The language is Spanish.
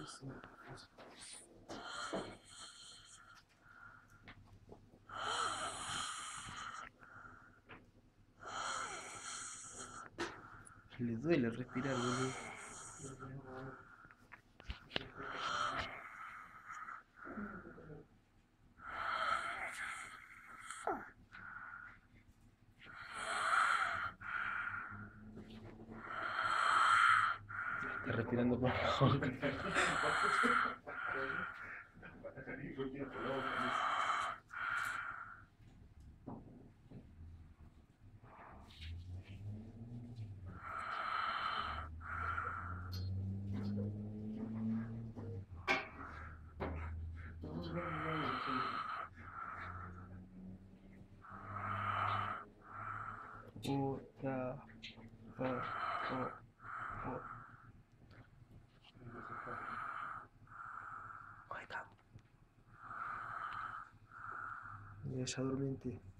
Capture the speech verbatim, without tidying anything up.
Le duele respirar, boludo. Está respirando por la boca. Otra. Oh, oh, oh. Ahí está. Mira, ya durmiente.